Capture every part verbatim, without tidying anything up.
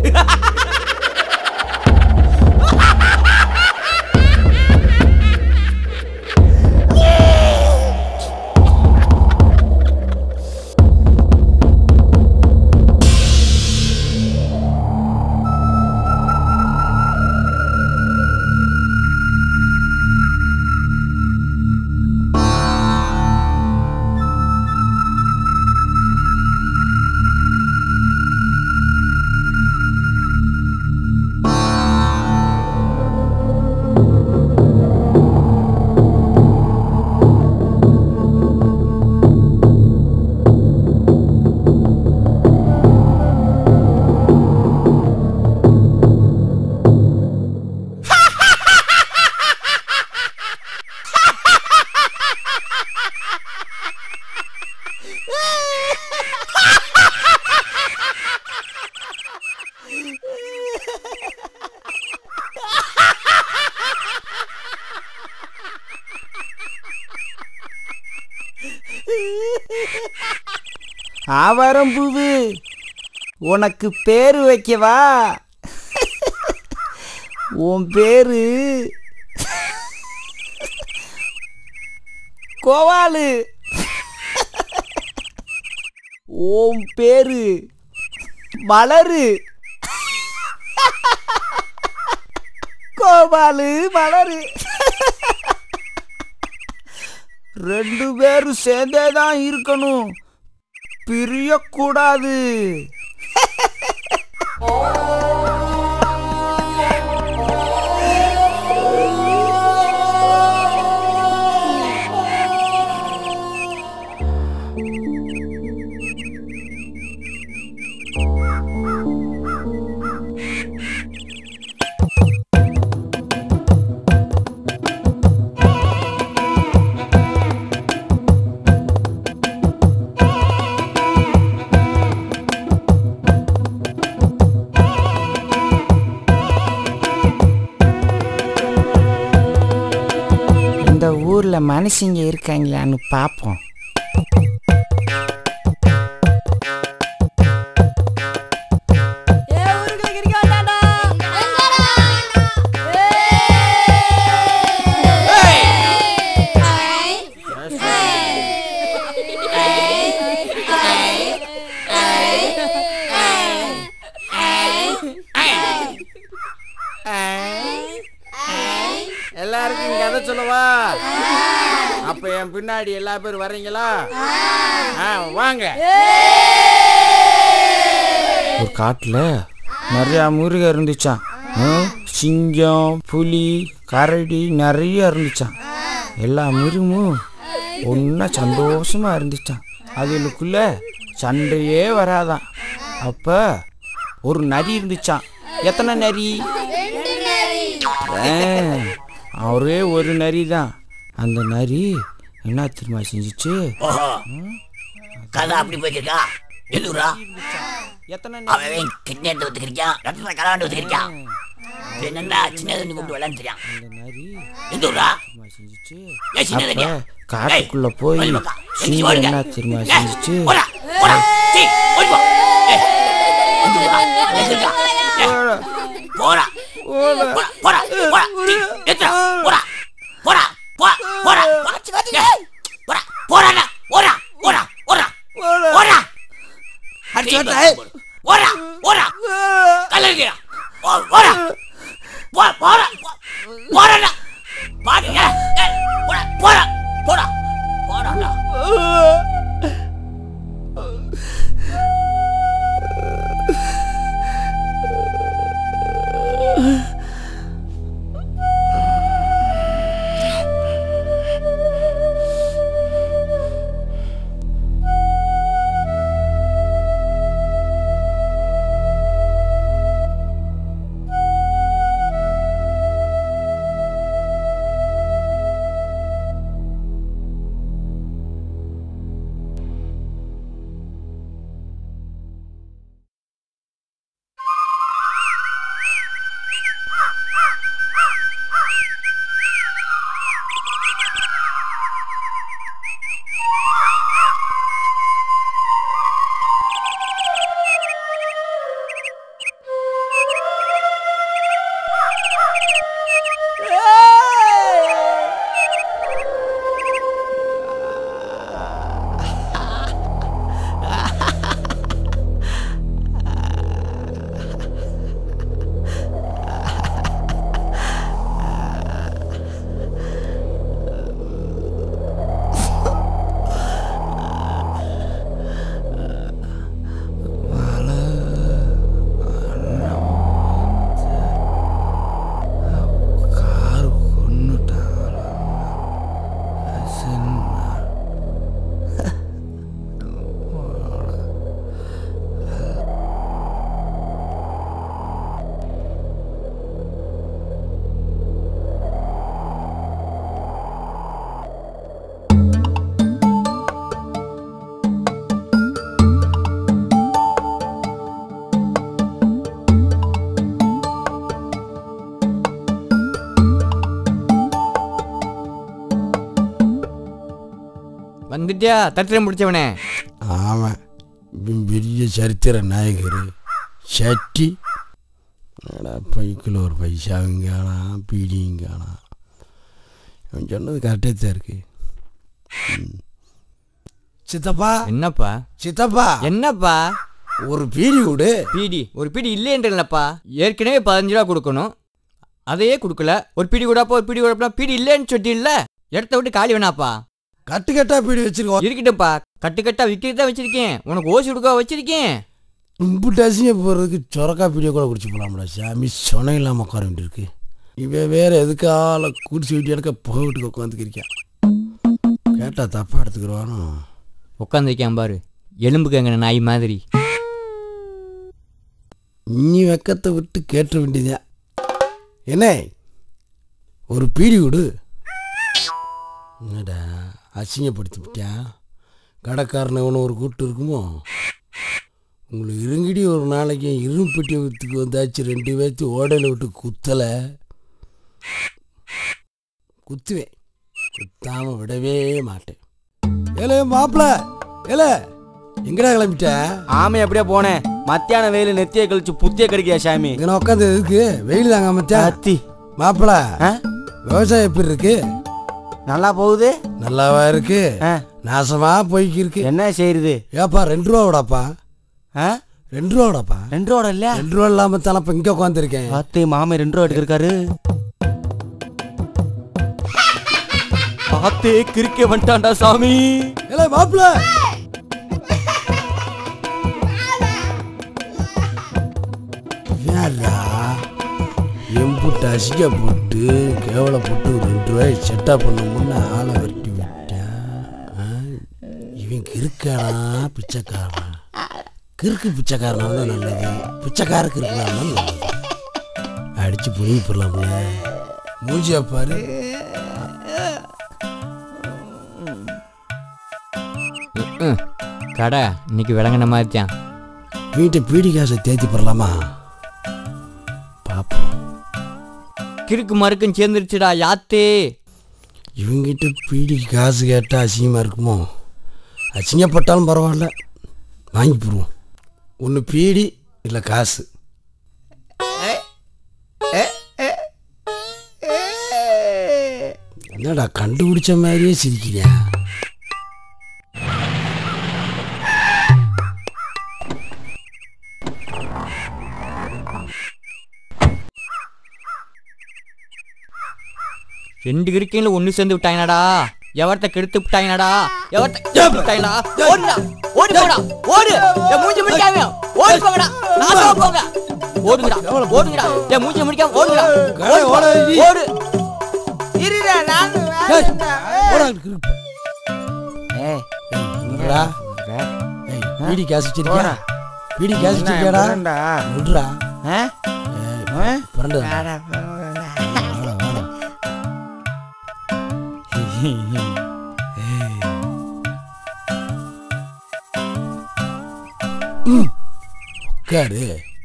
ஆவாரம் பூவு, உனக்கு பேரு வைக்கவா? உன் பேரு கோவாலு. உன் பேரு மலரு. கோவாலு மலரு ரெண்டு பேரும் சேர்ந்தேதான் இருக்கணும், பிரியக்கூடாது. இந்த ஊர்ல மனுஷங்க இருக்காங்களான்னு பாப்போம். எல்லாருக்கும் கதை சொல்லவா? அப்ப என் பின்னாடி எல்லா பேரும் வர்றீங்களா? வாங்க. ஒரு காட்டுல நிறைய மிருகம் இருந்துச்சான். சிங்கம், புலி, கரடி நிறைய இருந்துச்சான். எல்லா மிருகமும் ஒன்னா சந்தோஷமா இருந்துச்சான். அதுக்குள்ள சண்டையே வராதான். அப்ப ஒரு நரி இருந்துச்சான். எத்தனை நரி? ஒரே ஒரு நரி தான். அந்த நரி என்ன தெரியுமா செஞ்சிச்சு? கதை அப்படி போய்க்கிருக்கா? எதுரா எத்தனை அவன் கிட்னேட் ஒத்துக்கிறியான், ரத்தத்தை கலாண்டு ஒத்துக்கிறியான், என்னடா சின்னது கொண்டு விளாண்டு தெரியான். அந்த நரி எதுரா செஞ்சிச்சு? சின்னது காட்டுக்குள்ள போய் என்ன தெரியுமா செஞ்சிச்சு? போடா போடா போடா போடா எத்தா போடா போடா போடா போடா போடா போடா போடா போடா போடா போடா அடிச்சு வரடா. போடா போடா கலரியா போடா போடா போடா போடா பாடியா போடா போடா போடா போடா. வந்துட்டியா தத்திரம் முடிச்சவனே? ஆமாம், பெரிய சரித்திர நாயகர் சட்டி. பைக்கில் ஒரு பைசாவும் காணாம், பீடியும் காணாம். அவன் சொன்னது கரெக்டாக தான் இருக்கு. சித்தப்பா. என்னப்பா? சித்தப்பா என்னப்பா? ஒரு பீடி விடு. பீடி? ஒரு பீடி இல்லைன்றப்பா. ஏற்கனவே பதினஞ்சு ரூபா கொடுக்கணும், அதையே கொடுக்கல. ஒரு பீடி கூடப்பா, ஒரு பீடி கூடப்பா. பீடி இல்லைன்னு சொல்லி இல்லை, இடத்த விட்டு காலி வேணாப்பா. கட்டு கட்டா பீடி வச்சிருக்கோம். இருக்கட்டும்ப்பா, கட்டு கட்டா விற்கிறது தான் வச்சிருக்கேன். உனக்கு ஓசி கொடுக்க வச்சிருக்கேன். இம்புட்டாசிங்க போகிறதுக்கு சொரக்கா பீடியை கூட குடிச்சு போகலாம்டா சாமி. சொனை இல்லாமல் உட்கார வேண்டியிருக்கு. இவன் வேற எதுக்கால குடிச்சு வீட்டு எடுக்க புகை வீட்டுக்கு உட்காந்துக்கிறிக்கான். கேட்டால் தப்பாக எடுத்துக்கிறவானோ. உட்காந்துருக்கேன் பாரு, எலும்பு கேங்கின நாய் மாதிரி. நீ வெக்கத்தை விட்டு கேட்ட வேண்டியதான். என்ன ஒரு பீடி விடு. என்னடா அசிங்கப்படுத்தி விட்டேன். கடைக்காரனை இவனை ஒரு கூட்டு இருக்குமோ? உங்களுக்கு இருங்கிடி ஒரு நாளைக்கு இரும்பெட்டி வித்துக்கு வந்தாச்சு. ரெண்டு பேர்த்து ஓடையில் விட்டு குத்தலை, குத்துவேன். குத்தாமல் விடவே மாட்டேன். ஏலே மாப்பிள்ள, ஏலே எங்கடா கிளம்பிட்ட? ஆமை அப்படியே போனேன். மத்தியான வெயில் நெத்தியை கழிச்சு புத்திய கிடைக்கியா சாமி? இங்கே உட்காந்து இருக்கு வெயில் தாங்க மச்சான். அத்தி மாப்பிள்ள, விவசாயம் எப்படி இருக்கு? நல்லா போகுது. நல்லாவா இருக்கு? நாசமா போய்க்கு இருக்கு. என்ன செய்யுது? ஏப்பா ரெண்டு ரூபா விடாப்பா. ரெண்டு ரூபா விடாப்பா. ரெண்டு ரூபா இல்ல? ரெண்டு ரூபா இல்லாம தானே இப்ப இங்க உட்காந்துருக்கேன். அத்தை மாமே ரெண்டு ரூபா எடுத்திருக்காரு. அத்தே கிறுக்கே வந்துட்டான்டா சாமி. ஏலே மாப்பிள்ள, எம்புட்டு அசிக்க போட்டு கேவலை போட்டு ஒரு ரெண்டு ரூபாய் செட்டா பண்ண முன்ன ஆளை வெட்டி விட்டேன். இவன் கிறுக்கானா பிச்சைக்காரனா? கிறுக்கு பிச்சைக்காரனா தான் நல்லது, பிச்சைக்காரருக்கு இருக்கலாம் நல்லது. அடிச்சு புரிஞ்சு போடலாம்ல. மூஞ்சியா பாரு. கடை இன்னைக்கு விளங்கின மாதிரி தான். வீட்டை பீடி காசை தேத்தி போடலாமா பாப்போம். கிறுக்கு மறுக்கும் சேர்ந்துருச்சுடா யாத்தே. இவங்கிட்ட பீடிக்கு காசு கேட்டால் அசிங்கமாக இருக்குமோ? அசிங்கப்பட்டாலும் பரவாயில்ல, வாங்கி போடுவோம். ஒன்று பீடி இல்லை காசு. என்னடா கண்டுபிடிச்ச மாதிரியே சிரிக்கிறியா? ரெண்டு கிறுக்கையில ஒண்ணு சேர்ந்து விட்டாங்கடா. எவர்த்த கெடுத்து விட்டாங்கடா, எவர்த்த கெடுத்து விட்டாங்கடா. ஓடுடா, ஓடி போடா, ஓடு. ஏ மூஞ்சி முடிக்காம ஓடி போங்கடா, நாசமா போங்க. ஓடுங்கடா, ஓடுங்கடா. ஏ மூஞ்சி முடிக்காம ஓடுங்கடா, ஓடு ஓடு. இருடா நான் வரேன்டா. ஓடா கிறுக்கு. ஏய் என்னடா? ஏய் பீடி காசு வச்சிருக்கியா? பீடி காசு வச்சிருக்கியாடா? விடுடா. ஆ ஏய் பரண்டா. வாடா வாடா. உட்காரு.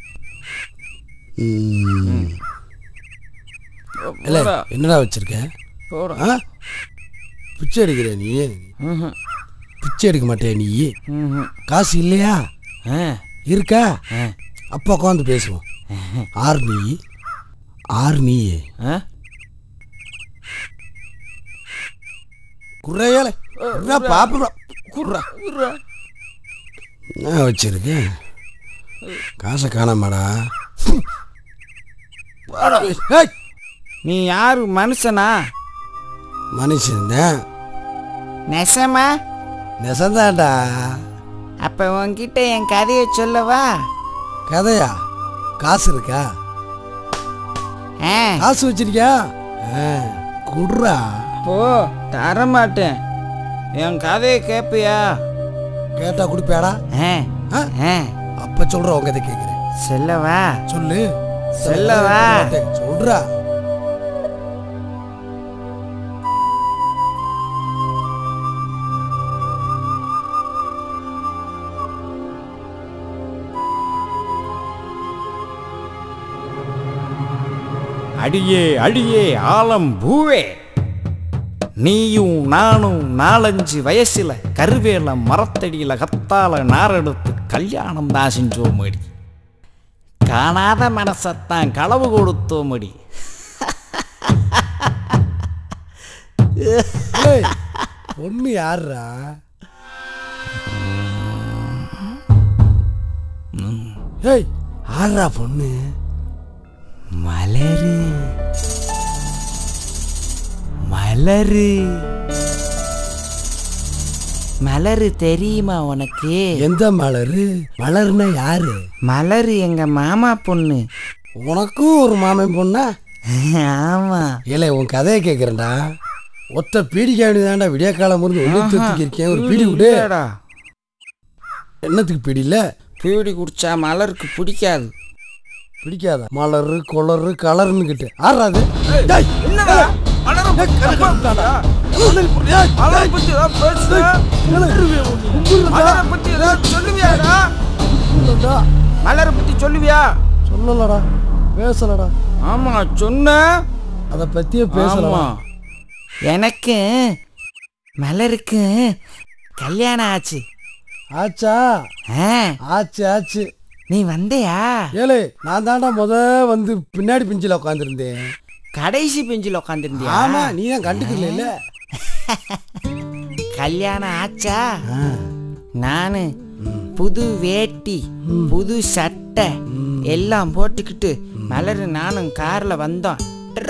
என்னடா வச்சிருக்க? பிச்சை எடுக்கிற நீ? பிச்சை எடுக்க மாட்டியா நீ? காசு இல்லையா? இருக்கா? அப்பா உட்காந்து பேசுவோம். ஆறு நீ ஆறு நீ குறையால பாப்பா குர்ரா நான் வச்சிருக்கேன். காசை காணாமடா. நீ யாரு? மனுஷனா? மனுஷன் நெசமா? நெசந்தாண்டா. அப்ப உன்கிட்ட என் கதையை சொல்லவா? கதையா? காசு இருக்கா? காசு வச்சிருக்கியா? குடுறா. போ, தரமாட்டேன். என் கதையை கேப்பியா? கேட்டா குடிப்பியாடா? அப்ப சொல்ற உங்க கதை கேக்குறேன். சொல்லவா? சொல்லு. சொல்லவா? சொல்றா. அடியே அடியே ஆலம் பூவே, நீயும் நானும் நாலஞ்சு வயசுல கருவேல மரத்தடியில கத்தால நாரெடுத்து கல்யாணம் தான் செஞ்சோமடி. காணாத மனசத்தான் களவு கொடுத்தோமடி. பொண்ணு யாருடா? ஏய் ஆடுறா பொண்ணு? மலரு மலரு மலரு தெரியுமா உனக்கு? எந்த மலரு? மலர்னா யாரு? மலரு எங்க மாமா பொண்ணு. உனக்கும் ஒரு மாமன் பொண்ணா? ஆமா. இல்லை உன் கதையை கேட்குறேன்டா. ஒத்த பீடிக்க வேண்டியதாண்டா. விடிய காலம் இருந்து ஒன்று இருக்கேன். ஒரு பீடி விடு. என்னத்துக்கு பீடி இல்லை? பீடி குடிச்சா மலருக்கு பிடிக்காது. பிடிக்காதா? மலரு கொளரு கலர்னு கிட்டு ஆறாது. மலரை பத்தி சொல்லுவியா? சொல்லலடா, பேசலடா. ஆமா சொன்ன, அதை பத்தியே பேசலாமா? எனக்கு மலருக்கு கல்யாணம் ஆச்சு. ஆச்சா? ஆச்சு ஆச்சு. நீ வந்தியா? ஏலே நான் தாண்டா முத வந்து பின்னாடி பெஞ்சில் உட்காந்துருந்தேன். கடைசி பெஞ்சில் உட்காந்துருந்தியா? ஆமா, நீ தான் கண்டுக்கல. கல்யாணம் ஆச்சா? நானு புது வேட்டி புது சட்டை எல்லாம் போட்டுக்கிட்டு மலரு நானும் கார்ல வந்தோம்.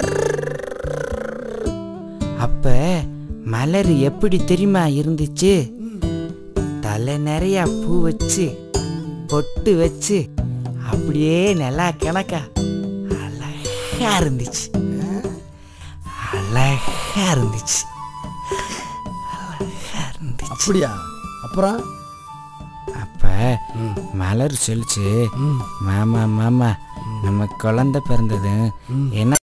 அப்ப மலரு எப்படி தெரியுமா இருந்துச்சு? தலை நிறைய பூ வச்சு பொட்டு வச்சு அப்படியே நல்லா கணக்கா அழகா இருந்துச்சு. அழகா இருந்துச்சு அழகா இருந்துச்சு. அப்படியா? அப்புறம் அப்ப மலர் சொல்லிச்சு, மாமா மாமா நம்ம குழந்தை பிறந்தது என்ன